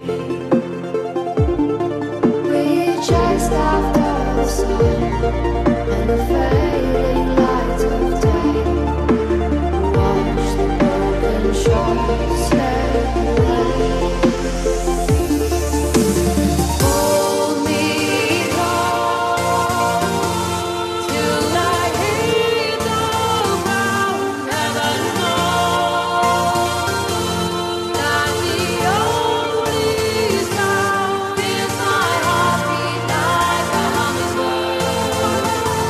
chased after the sun and the fading light of day. Watch the broken shores slip away. Hold me close till I hear the ground. Never know that the only sound is my heartbeat like a hummingbird.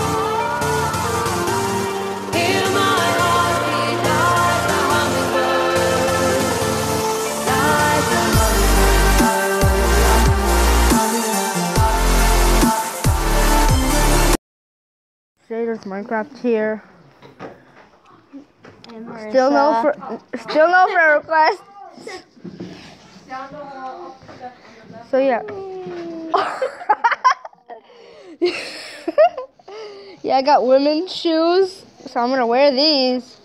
Hear my heartbeat like a hummingbird, like a hummingbird. There's Minecraft here. And Marissa. Still no friend request. So yeah. Yeah, I got women's shoes, so I'm gonna wear these.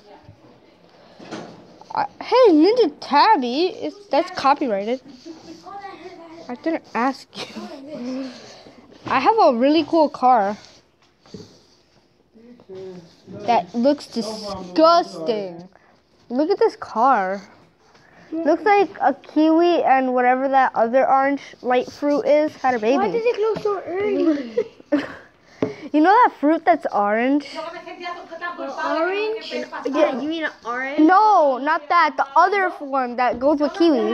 Hey, Ninja Tabby, that's copyrighted. I didn't ask you. I have a really cool car. That looks disgusting. Look at this car. Looks like a kiwi and whatever that other orange light fruit is had a baby. Why does it look so early? You know that fruit that's orange? Orange? Yeah, you mean an orange? No, not that. The other one that goes with kiwis.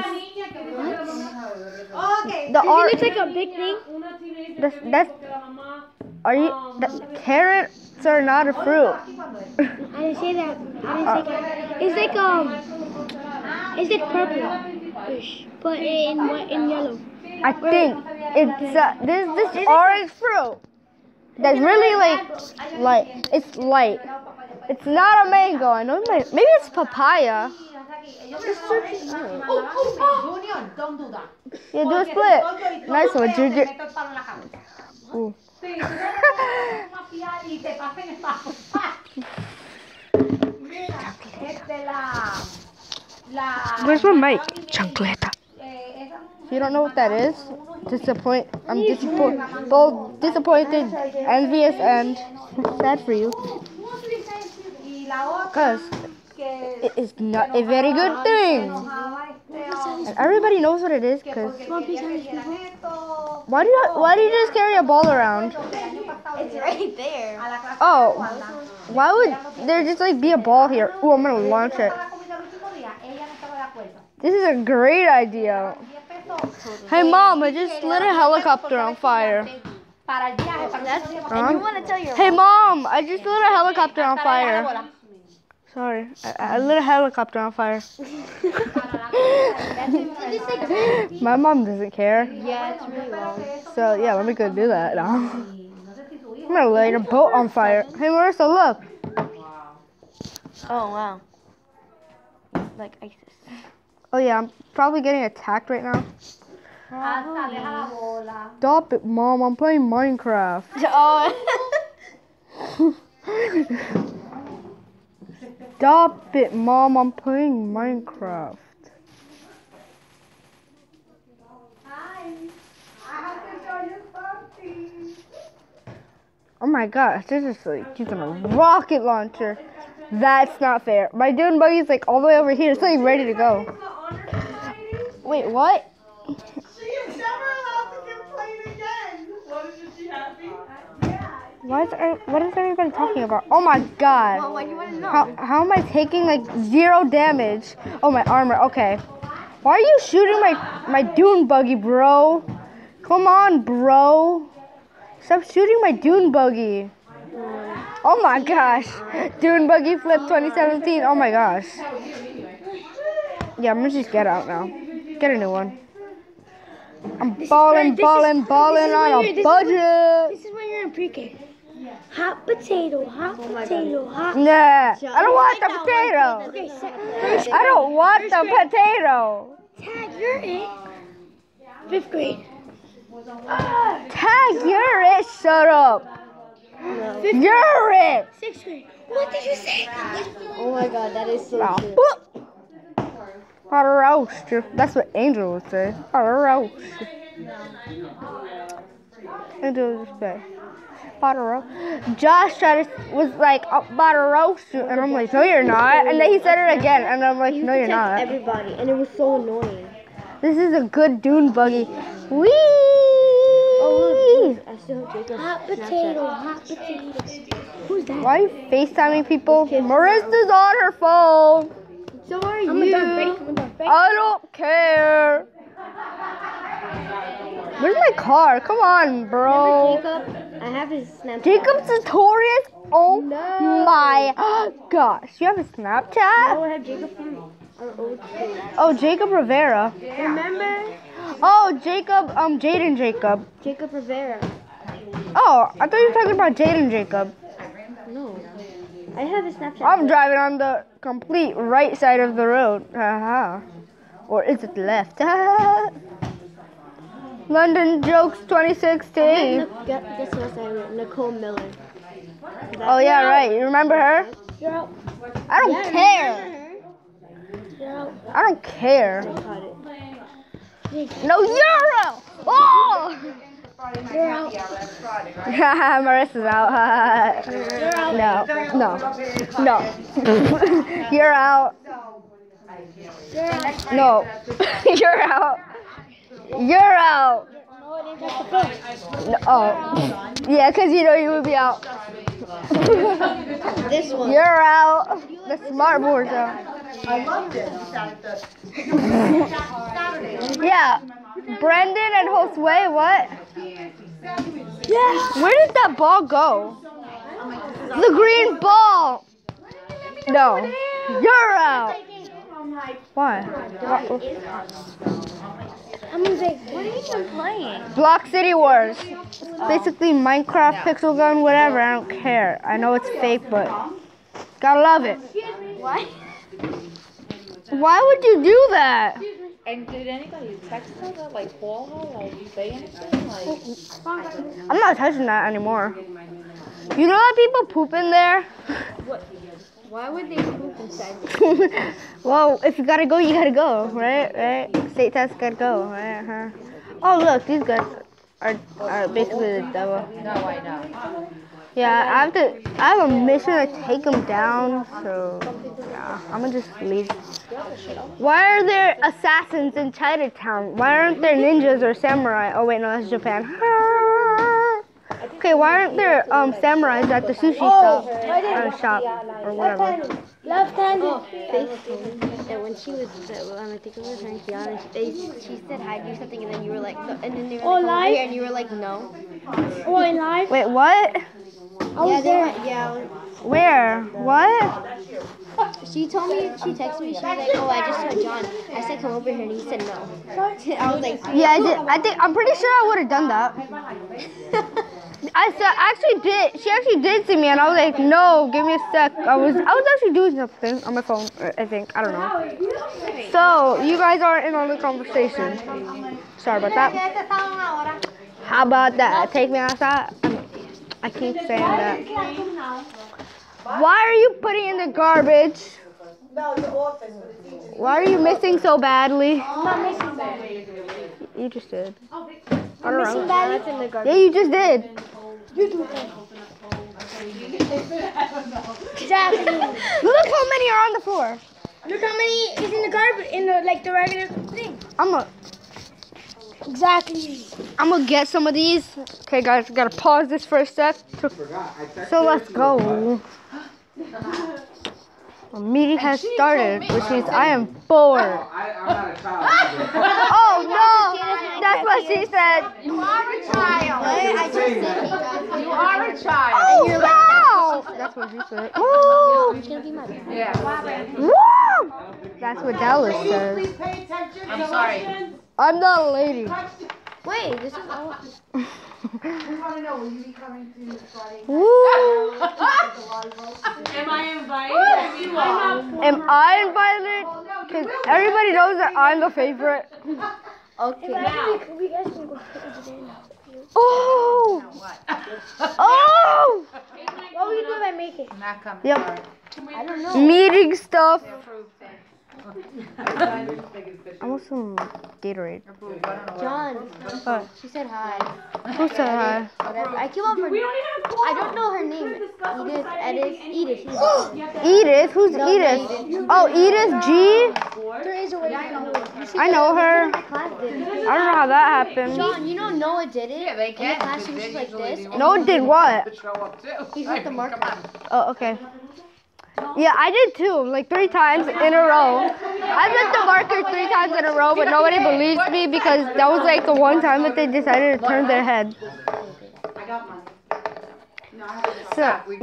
The Does it look like a big thing? that's carrots are not a fruit. I didn't say that. It's like purple-ish, but in yellow. I think it's this orange fruit that's really like it's light. It's not a mango. I know maybe it's papaya. Yeah, do a split. Nice one, Junior. Ooh. Where's my mic? Chancleta. If you don't know what that is, I'm disappointed, both disappointed, envious, and sad for you. Because it is not a very good thing. And everybody knows what it is. Because why do you just carry a ball around? It's right there. Oh, why would there just like be a ball here? Ooh, I'm gonna launch it. This is a great idea. Hey mom, I just lit a helicopter on fire. And you want to tell your Hey mom, I just lit a helicopter on fire. Sorry, I lit a helicopter on fire. My mom doesn't care. Yeah, it's really long. So yeah, let me go do that now. I'm gonna light a boat on fire. Hey Marissa, look. Oh, wow. Like ISIS. Oh yeah, I'm probably getting attacked right now. Stop it, mom. I'm playing Minecraft. Oh. Stop it, mom. I'm playing Minecraft. Oh my gosh, this is like using a rocket launcher. That's not fair. My dune buggy's like all the way over here. It's like ready to go. Wait, what? She is never allowed to get played again. Wasn't she happy? Yeah. What is everybody talking about? Oh my god. Well, what do you want to know? How am I taking like 0 damage? Oh, my armor. Okay. Why are you shooting my dune buggy, bro? Come on, bro. Stop shooting my dune buggy. Oh my gosh. Dune buggy flip 2017. Oh my gosh. Yeah, I'm gonna just get out now. Get a new one. I'm balling on a budget. This is when you're in pre-K. Hot potato, hot potato, hot. Nah, I don't want the potato. Okay, first I don't want the potato. Tag, you're in 5th grade. Tag, you're it. Shut up. No. You're it. 6th grade. What did you say? Oh my god, that is so Wow. true. Hot roast. That's what Angel would say. Hot roast. Angel would just say. Hot roast. Josh was like, about to roast you. And I'm like, no, you're not. And then he said it again. And I'm like, no, you're not. Everybody, and it was so annoying. This is a good dune buggy. Whee! Oh, look, I still have Jacob's hot potato, hot potato. Who's that? Why are you FaceTiming people? Marissa's on her phone. So are you? I'm a dark break. I don't care. Where's my car? Come on, bro. Remember Jacob? I have his Snapchat. Jacob Sartorius? Oh No. my gosh. You have a Snapchat? I have Jacob from our old school. Oh, Jacob Rivera. Remember? Oh, Jacob, Jaden Jacob. Jacob Rivera. Oh, I thought you were talking about Jaden Jacob. No. I have his Snapchat. I'm driving on the complete right side of the road. Haha. Or is it left? London Jokes 2016. Guess what I wrote? Nicole Miller. Oh yeah, right. You remember her? You're out. I don't care. You're out. I don't care. I caught it. No euro. Oh! You're out. Marissa's out. You're out. No. You're out. You're out. No. You're out. You're out. No, it ain't just the first. No. Oh. Yeah, because you know you would be out. This one. You're out. The smart board's out. I loved it. Yeah. Brendan and Josue, what? Yes. Where did that ball go? The green ball. No. You're out. Why? I'm gonna say, what are you even playing? Block City Wars. Basically Minecraft, Pixel Gun, whatever. I don't care. I know it's fake, but gotta love it. What? Why would you do that? And did anybody text her to like call her or say anything? Like, I'm not touching that anymore. You know that people poop in there? Why would they poop inside? Well, if you gotta go, you gotta go, right? State test gotta go, right? Oh, look, these guys are basically the devil. no, I know. Yeah, I have a mission to take them down, so yeah, I'm gonna just leave. Why are there assassins in Chinatown? Why aren't there ninjas or samurai? Oh wait, no, that's Japan. Okay, why aren't there samurais at the sushi shop or whatever? Left-handed. That when she was, I think it was her and Kiana, she said hi, do something, and then you were like, no, and then they were like, over here, and you were like, no. Oh, in live? Wait, what? I was there. Where? What? She told me, she texted me, she was like, oh, I just saw John. I said, come over here, and he said no. I was like, Yeah, I did. I'm pretty sure I would have done that. Actually did. She actually did see me, and I was like, no, give me a sec. I was actually doing something on my phone. I think. I don't know. So you guys aren't in on the conversation. Sorry about that. How about that? Take me outside. I keep saying that. Why are you putting in the garbage? No, the office. Why are you missing so badly? I'm not missing that. You just did. I I'm missing don't know. that. Yeah, you just did. You do that. Exactly. Look how many are on the floor. Look how many is in the garbage, in the, like, the regular thing. Exactly. I'm gonna get some of these. Okay, guys, gotta pause this for a sec. So let's go. A meeting has started, which means I am bored. I'm not a child. Oh no, that's what she said. You are a child. I just said You are a child. Oh wow, that's what she said. Woo! it's gonna be my bad. Yeah. Woo! That's what Dallas says. Please pay attention. I'm sorry. I'm not a lady. Wait, this is all. We want to know, will you be coming to Friday? Woo! Am I invited? You are. Am I invited? Because everybody knows that I'm the favorite. Okay. We guys can go over there now. Oh! Oh! What will you do if I make it? I'm not coming. Yep. Sorry. I don't know. Meeting stuff. I want some Gatorade. John, What? she said hi. Who said hi? Whatever. I came over. I don't know her name. Edith. Edith? Who's Edith? Oh, Edith G? There is a way. I know her. My class did. I don't know how that happened. John, you know Noah did it. Yeah, they In can. the class, he was just like this. and No, did what? To show up too. He's like the marker. Oh, okay. Yeah, I did too, like 3 times in a row. I met the marker 3 times in a row, but nobody believes me because that was like the one time that they decided to turn their head. I got mine. So,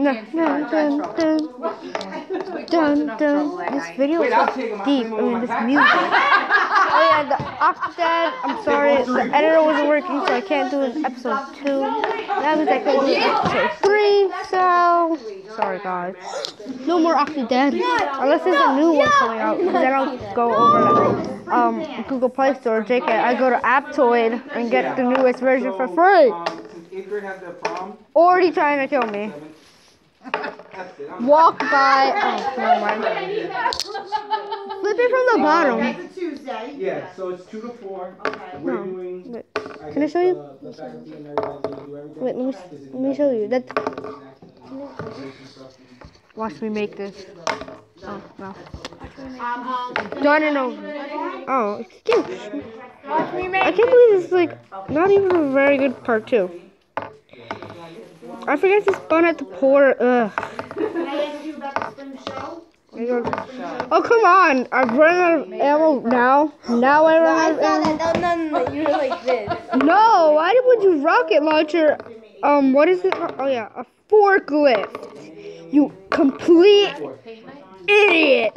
dun. This video is so deep. I mean, this music. Oh yeah, the Octodad. I'm sorry, the editor wasn't working, so I can't do an episode 2. That was like episode 3. So sorry, guys. No more Octodad unless there's a new one coming out. Then I'll go over to Google Play Store. JK, I go to Aptoid and get the newest version for free. Since 8th grade had their prom, Already trying to kill me. that's it. Walk by. Oh, never mind. Flip it from the bottom. That's a Tuesday. Yeah, so it's 2 to 4. Okay. We're No. doing. Wait, I Can I guess, show you? The faculty and everybody's gonna do everything. Wait, let me show you. That's. Watch me make this. Oh, no. Done and over. Oh, it's cute. I can't believe this is like not even a very good part 2. I forgot to spawn at the port. Ugh. Can I ask you about the spring show? Oh, come on. I'm running out of ammo now. Now I run out of ammo. No, you were like this. No, why would you rocket launcher? What is it? Oh yeah, a forklift. You complete idiot.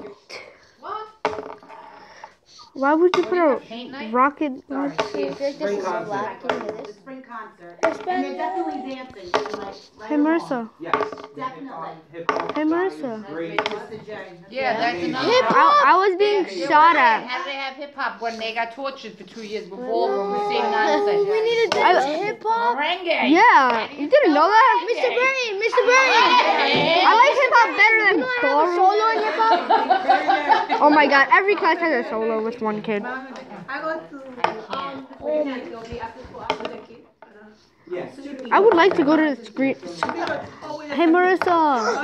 Why would you put a rocket launcher? I feel like this is so loud. Can you hear The this? spring concert. And they're definitely dancing. Like, Hey Marissa. Yes. definitely. Hip hop. Hey Marissa. Great. Mr. J. Yeah, that's another. I was being shot at. How did they have hip hop when they got tortured for 2 years before from the same nonsense? We need to dance hip hop. Merengue. Yeah, you didn't know that? Mr. Bernie. I like hip hop better than solo in hip hop. Oh my god, every class has a solo with one kid. I go to Yes. I would like to go to the screen. Hey Marissa.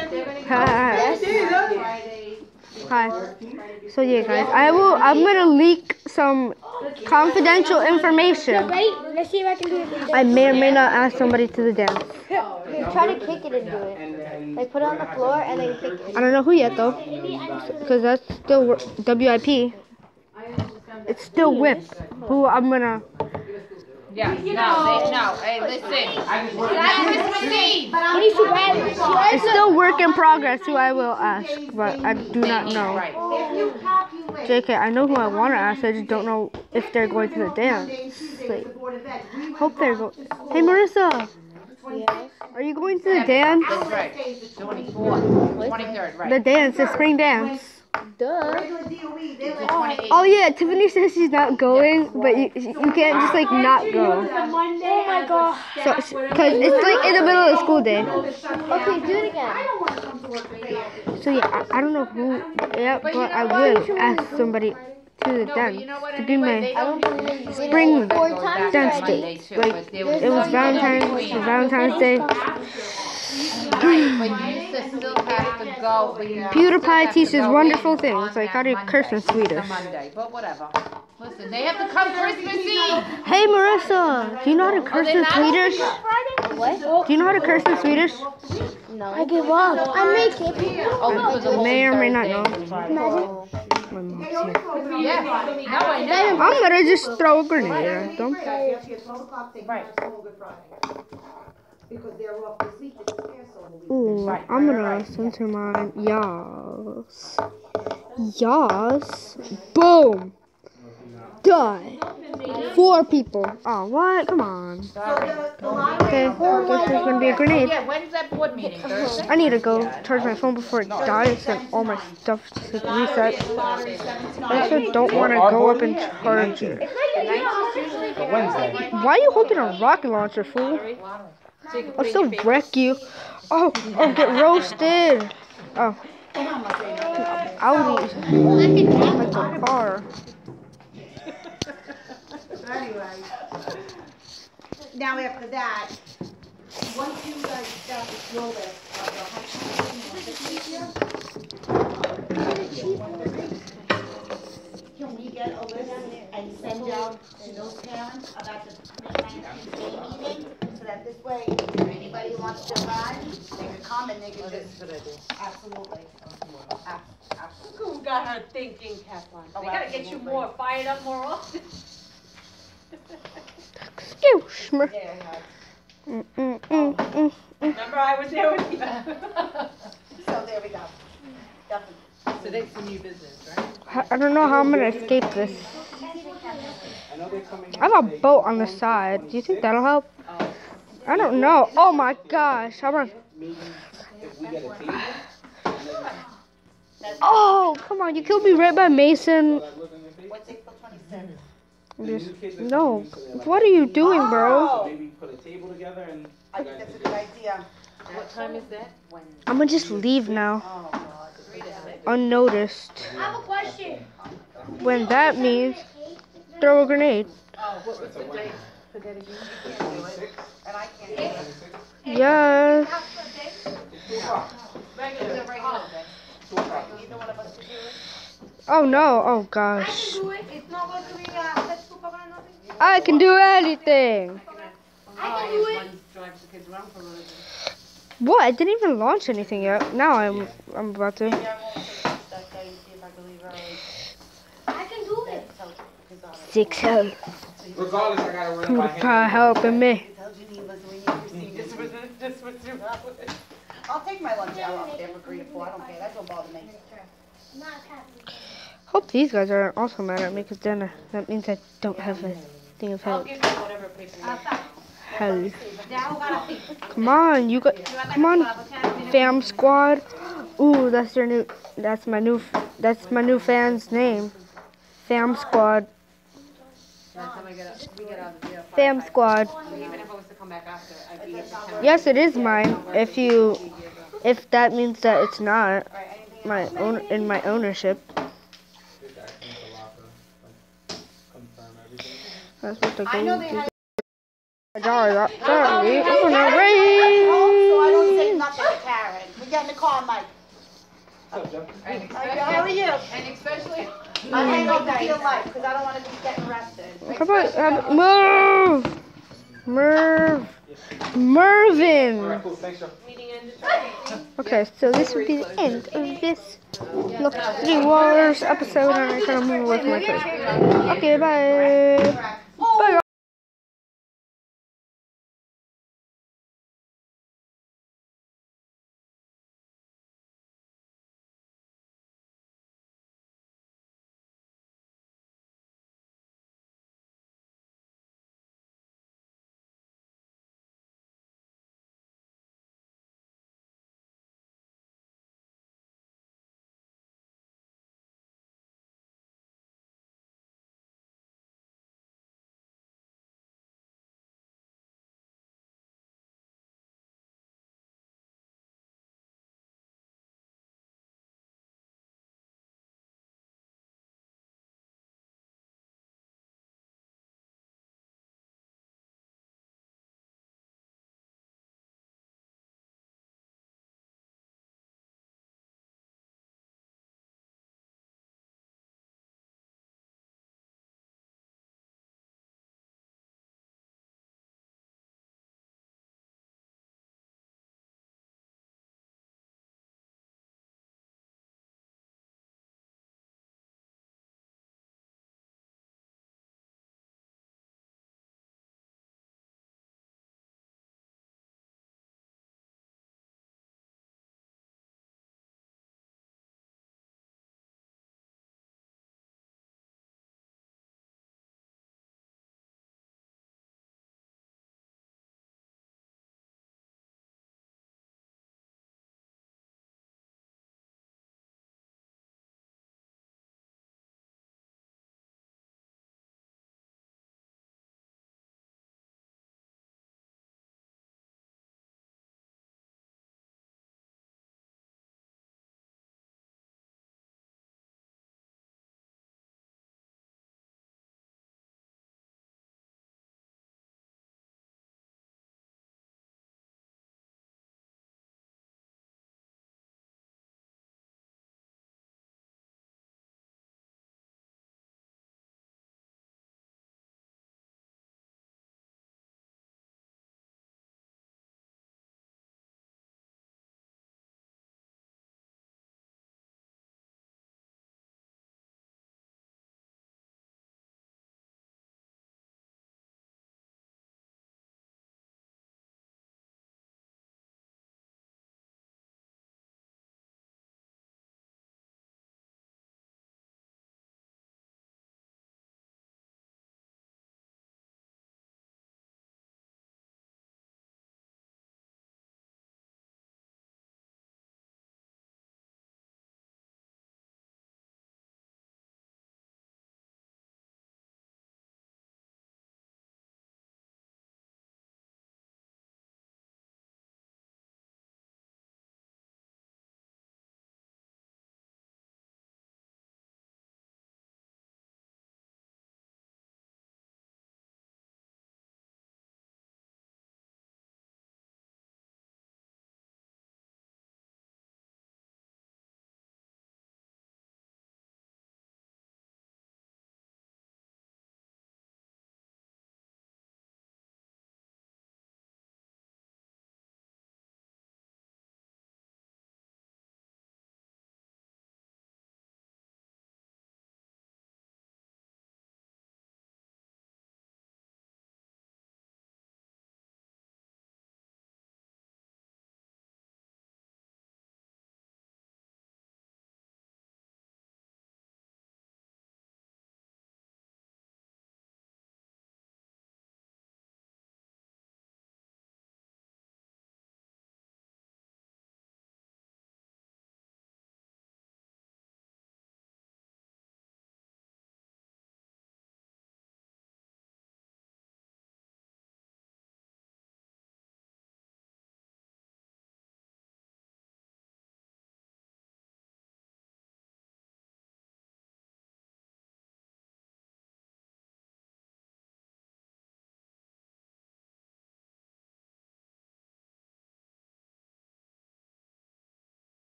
Hi. So yeah, guys, I'm gonna leak some confidential information. Ready? Let's see if I can do it. I may or may not ask somebody to the dance. Try to kick it and do it. Like put it on the floor and then kick it. I don't know who yet though, because that's still WIP. It's still WIP. Who I'm gonna. Yeah, no. Hey, listen. That's Christmas Eve. It's still work in progress. Who I will ask, but I do not know. Right. JK, I know who I want to ask. I just don't know if they're going to the dance. Like, hope they're going. Hey Marissa, are you going to the dance? That's right. 24th. 23rd, right. The dance, the spring dance. Duh. The 28th. Oh yeah, Tiffany says she's not going, but you can't just like not go. Oh my god. So, cause it's like in the middle of the school day. Okay, do it again. So yeah, I don't know who yet, but I will ask somebody to the No, but dance you know what, to be anyway, my they I don't don't believe you. spring Four times dance already. day. Like it was Valentine's Day. Right, but you used to still have to go. But you PewDiePie teaches wonderful things, like how to curse in Swedish. Monday, but whatever. Listen, they have to come Christmas Eve. Hey Marissa, do you know how to curse in Swedish? What? Do you know how to curse in Swedish? No. I give up. I make it. Oh, because of May or may not know. Oh. My mom's here. Yeah, no, I know. I'm gonna just throw a grenade at them. Because they're off this week, it's fair, so Ooh, I'm gonna censor mine. Yas. Yas. Boom. Die. 4 people. Oh, what? Come on. Okay, I guess there's gonna be a grenade. Yeah, when's that board meeting? Thursday? I need to go charge my phone before it dies and all my stuff just reset. I also don't want to go up and charge it. Wednesday. Why are you holding a rocket launcher, fool? I'll still wreck you. Oh, get roasted. Oh. Audi. Like a car. Anyway. Now after that, once you guys start to roll it, can we get a list and send out to those parents about the May 19th day meeting? So that this way, if anybody wants to run, they can come and they can just. Absolutely. Absolutely. Who got her thinking, Kathleen? Oh, We gotta get you absolutely. more fired up more often. Excuse me. There, Remember I was there with you? so there we go. Definitely. So that's the new business, right? I don't know how I'm gonna escape this. I know they're coming. I have a boat on the side. Do you think that'll help? I don't know. Oh my gosh. I'm gonna... Maybe if we get a table. Oh, come on. You killed me right by Mason. What's April 27th? Just... No. What are you doing, bro? Oh, Maybe put a table together and. I think that's a good idea. What time is that? I'm gonna just leave now. Oh, God. Unnoticed. I have a question. When that means throw a grenade. What was the date for that again? And I can't do it. Yes. Neither one of us can do it. Oh no. Oh I gosh. can do it. It's not going to be let's go back on nothing. I can do anything. I can do it. Drives the kids around for a little bit. What? I didn't even launch anything yet. Now I'm about to. Maybe I won't finish that day and see if I can leave early. I can do it. So, 'cause, 6 help. Regardless, I gotta run Come by on, hand. try helping me. tell Geneva, so when you receive this was 2 hours. I'll take my lunch hour up there for 3 to 4. I don't care. That don't bother me. Hope these guys aren't also mad at me, because then that means I don't have a thing of I'll help. give you whatever paper you want. Hell. Come on, you got. Come on, fam squad. Ooh, that's your new. That's my new fan's name. Fam squad. By the time we get out of there, Fam squad. even if I was to come back after, I'd be here for 10 Yes, it is mine. If that means that it's not my own in my ownership. Just asking the locker, like, confirm everything. That's what the I know game they is. have. Sorry, I'm gonna home, so I don't say raise. nothing to Karen. We get in the car, Mike. What's up, Jeff? How are you? And especially, I hang out to feel life because I don't want to be getting arrested. How about move, Mervin? Alright, cool. Thanks, Jeff. Okay, so this would be the end of this Look City Wars episode, and I'm gonna move away from my place. Okay, bye.